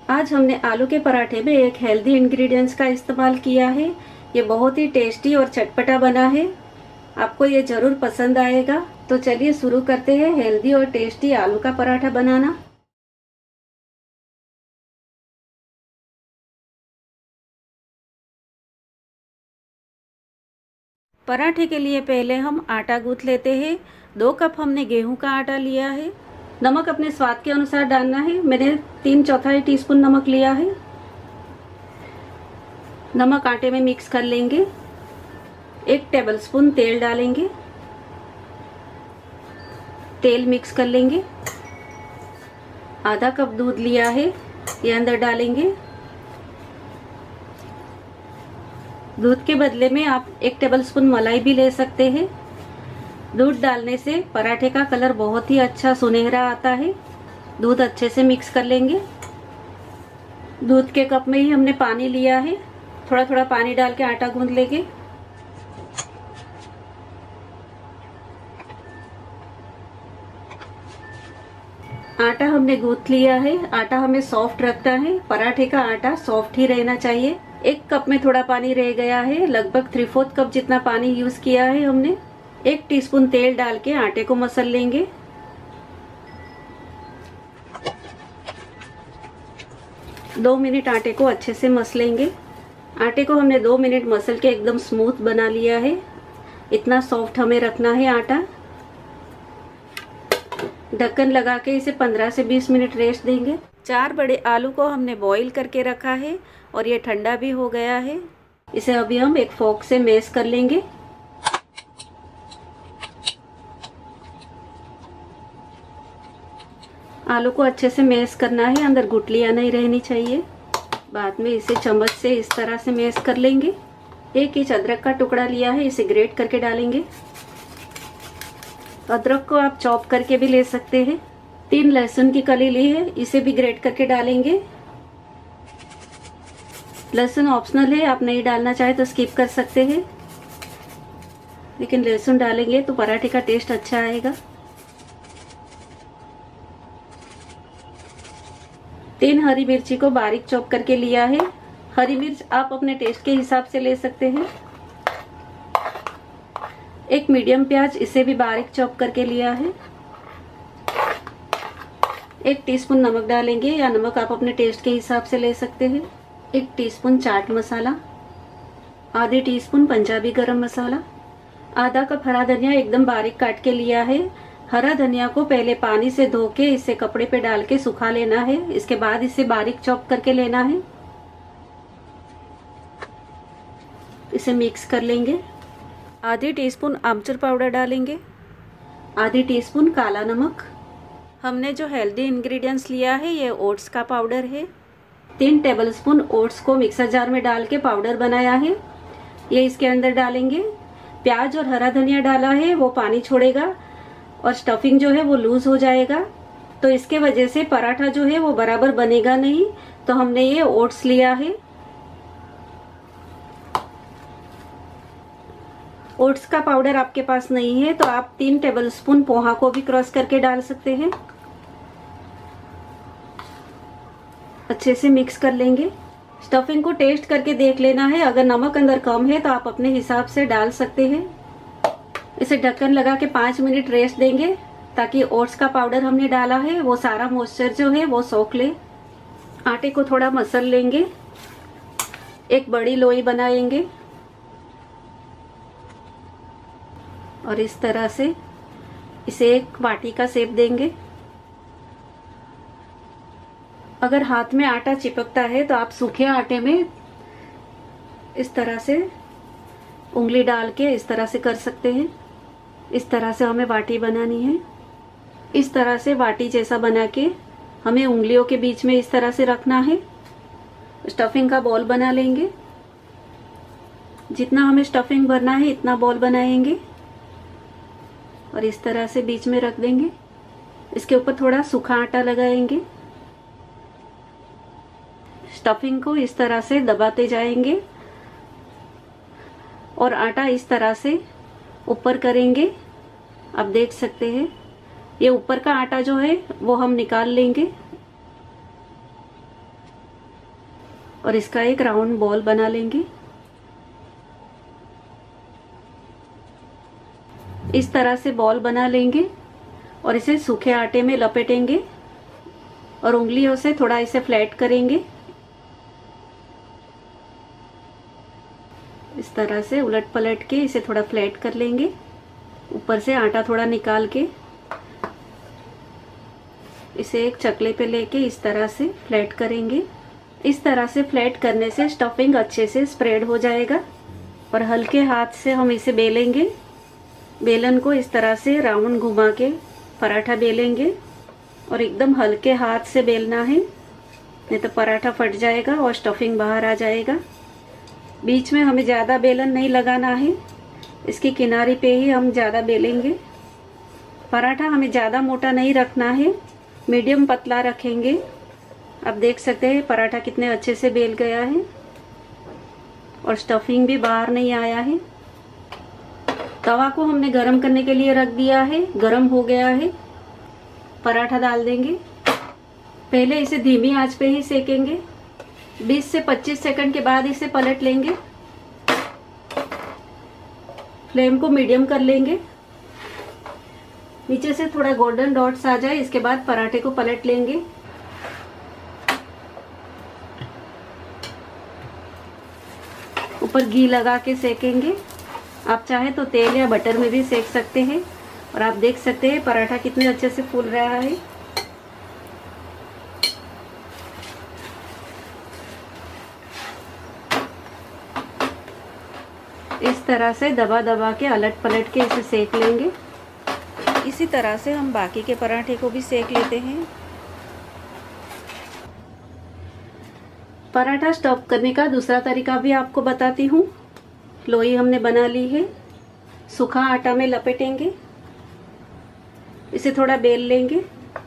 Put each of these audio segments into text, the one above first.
आज हमने आलू के पराठे में एक हेल्दी इंग्रेडिएंट्स का इस्तेमाल किया है। ये बहुत ही टेस्टी और चटपटा बना है। आपको ये जरूर पसंद आएगा। तो चलिए शुरू करते हैं हेल्दी और टेस्टी आलू का पराठा बनाना। पराठे के लिए पहले हम आटा गूंथ लेते हैं। 2 कप हमने गेहूं का आटा लिया है। नमक अपने स्वाद के अनुसार डालना है। मैंने 3/4 टीस्पून नमक लिया है। नमक आटे में मिक्स कर लेंगे। 1 टेबलस्पून तेल डालेंगे। तेल मिक्स कर लेंगे। आधा कप दूध लिया है, ये अंदर डालेंगे। दूध के बदले में आप 1 टेबलस्पून मलाई भी ले सकते हैं। दूध डालने से पराठे का कलर बहुत ही अच्छा सुनहरा आता है। दूध अच्छे से मिक्स कर लेंगे। दूध के कप में ही हमने पानी लिया है। थोड़ा थोड़ा पानी डाल के आटा गूंथ लेंगे। आटा हमने गूंथ लिया है। आटा हमें सॉफ्ट रखना है। पराठे का आटा सॉफ्ट ही रहना चाहिए। 1 कप में थोड़ा पानी रह गया है। लगभग 3/4 कप जितना पानी यूज किया है हमने। 1 टीस्पून तेल डाल के आटे को मसल लेंगे। दो मिनट आटे को अच्छे से मसलेंगे। आटे को हमने 2 मिनट मसल के एकदम स्मूथ बना लिया है। इतना सॉफ्ट हमें रखना है आटा। ढक्कन लगा के इसे 15 से 20 मिनट रेस्ट देंगे। 4 बड़े आलू को हमने बॉईल करके रखा है और ये ठंडा भी हो गया है। इसे अभी हम एक फोर्क से मैश कर लेंगे। आलू को अच्छे से मैश करना है। अंदर गुठलियां नहीं रहनी चाहिए। बाद में इसे चम्मच से इस तरह से मैश कर लेंगे। 1 इंच अदरक का टुकड़ा लिया है, इसे ग्रेट करके डालेंगे। अदरक को आप चॉप करके भी ले सकते हैं। 3 लहसुन की कली ली है, इसे भी ग्रेट करके डालेंगे। लहसुन ऑप्शनल है, आप नहीं डालना चाहे तो स्किप कर सकते हैं, लेकिन लहसुन डालेंगे तो पराठे का टेस्ट अच्छा आएगा। 3 हरी मिर्ची को बारीक चॉप करके लिया है। हरी मिर्च आप अपने टेस्ट के हिसाब से ले सकते हैं। 1 मीडियम प्याज, इसे भी बारीक चॉप करके लिया है। 1 टीस्पून नमक डालेंगे, या नमक आप अपने टेस्ट के हिसाब से ले सकते हैं। 1 टीस्पून चाट मसाला, आधी टीस्पून पंजाबी गरम मसाला, आधा कप हरा धनिया एकदम बारीक काट के लिया है। हरा धनिया को पहले पानी से धो के इसे कपड़े पे डाल के सुखा लेना है। इसके बाद इसे बारीक चॉप करके लेना है। इसे मिक्स कर लेंगे। आधी टीस्पून आमचूर पाउडर डालेंगे। आधी टीस्पून काला नमक। हमने जो हेल्दी इंग्रेडिएंट्स लिया है ये ओट्स का पाउडर है। 3 टेबलस्पून ओट्स को मिक्सर जार में डाल के पाउडर बनाया है, ये इसके अंदर डालेंगे। प्याज और हरा धनिया डाला है, वो पानी छोड़ेगा और स्टफिंग जो है वो लूज हो जाएगा, तो इसके वजह से पराठा जो है वो बराबर बनेगा नहीं। तो हमने ये ओट्स लिया है। ओट्स का पाउडर आपके पास नहीं है तो आप 3 टेबलस्पून पोहा को भी क्रश करके डाल सकते हैं। अच्छे से मिक्स कर लेंगे। स्टफिंग को टेस्ट करके देख लेना है, अगर नमक अंदर कम है तो आप अपने हिसाब से डाल सकते हैं। इसे ढक्कन लगा के 5 मिनट रेस्ट देंगे ताकि ओट्स का पाउडर हमने डाला है वो सारा मॉइस्चर जो है वो सोख ले। आटे को थोड़ा मसल लेंगे। एक बड़ी लोई बनाएंगे और इस तरह से इसे एक बाटी का शेप देंगे। अगर हाथ में आटा चिपकता है तो आप सूखे आटे में इस तरह से उंगली डाल के इस तरह से कर सकते हैं। इस तरह से हमें बाटी बनानी है। इस तरह से बाटी जैसा बना के हमें उंगलियों के बीच में इस तरह से रखना है। स्टफिंग का बॉल बना लेंगे। जितना हमें स्टफिंग भरना है इतना बॉल बनाएंगे और इस तरह से बीच में रख देंगे। इसके ऊपर थोड़ा सूखा आटा लगाएंगे। स्टफिंग को इस तरह से दबाते जाएंगे और आटा इस तरह से ऊपर करेंगे। आप देख सकते हैं ये ऊपर का आटा जो है वो हम निकाल लेंगे। और इसका एक राउंड बॉल बना लेंगे। इस तरह से बॉल बना लेंगे और इसे सूखे आटे में लपेटेंगे और उंगलियों से थोड़ा इसे फ्लैट करेंगे। इस तरह से उलट पलट के इसे थोड़ा फ्लैट कर लेंगे। ऊपर से आटा थोड़ा निकाल के इसे एक चकले पे लेके इस तरह से फ्लैट करेंगे। इस तरह से फ्लैट करने से स्टफिंग अच्छे से स्प्रेड हो जाएगा और हल्के हाथ से हम इसे बेलेंगे। बेलन को इस तरह से राउंड घुमा के पराठा बेलेंगे और एकदम हल्के हाथ से बेलना है, नहीं तो पराठा फट जाएगा और स्टफिंग बाहर आ जाएगा। बीच में हमें ज़्यादा बेलन नहीं लगाना है, इसकी किनारे पे ही हम ज़्यादा बेलेंगे। पराठा हमें ज़्यादा मोटा नहीं रखना है, मीडियम पतला रखेंगे। आप देख सकते हैं पराठा कितने अच्छे से बेल गया है और स्टफिंग भी बाहर नहीं आया है। तवा को हमने गरम करने के लिए रख दिया है, गरम हो गया है। पराठा डाल देंगे। पहले इसे धीमी आंच पे ही सेकेंगे। 20 से 25 सेकंड के बाद इसे पलट लेंगे। फ्लेम को मीडियम कर लेंगे। नीचे से थोड़ा गोल्डन डॉट्स आ जाए, इसके बाद पराठे को पलट लेंगे। ऊपर घी लगा के सेकेंगे। आप चाहे तो तेल या बटर में भी सेक सकते हैं। और आप देख सकते हैं पराठा कितने अच्छे से फूल रहा है। इस तरह से दबा दबा के अलट पलट के इसे सेक लेंगे। इसी तरह से हम बाकी के पराठे को भी सेक लेते हैं। पराठा स्टफ करने का दूसरा तरीका भी आपको बताती हूँ। लोई हमने बना ली है, सूखा आटा में लपेटेंगे, इसे थोड़ा बेल लेंगे,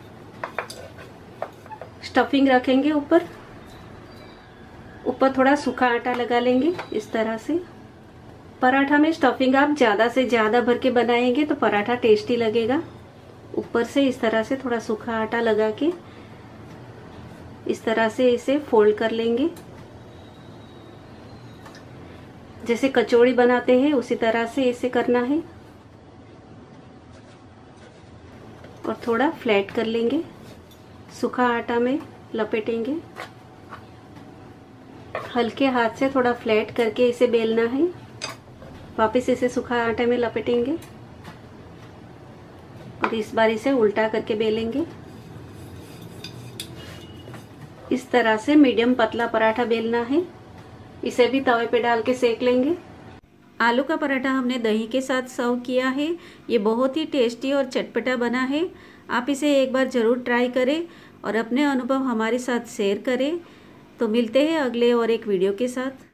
स्टफिंग रखेंगे, ऊपर थोड़ा सूखा आटा लगा लेंगे। इस तरह से पराठा में स्टफिंग आप ज़्यादा से ज़्यादा भर के बनाएंगे तो पराठा टेस्टी लगेगा। ऊपर से इस तरह से थोड़ा सूखा आटा लगा के इस तरह से इसे फोल्ड कर लेंगे। जैसे कचौड़ी बनाते हैं उसी तरह से इसे करना है और थोड़ा फ्लैट कर लेंगे। सूखा आटा में लपेटेंगे, हल्के हाथ से थोड़ा फ्लैट करके इसे बेलना है। वापस इसे सूखा आटे में लपेटेंगे और इस बार इसे उल्टा करके बेलेंगे। इस तरह से मीडियम पतला पराठा बेलना है। इसे भी तवे पे डाल के सेक लेंगे। आलू का पराठा हमने दही के साथ सर्व किया है। ये बहुत ही टेस्टी और चटपटा बना है। आप इसे एक बार ज़रूर ट्राई करें और अपने अनुभव हमारे साथ शेयर करें। तो मिलते हैं अगले और एक वीडियो के साथ।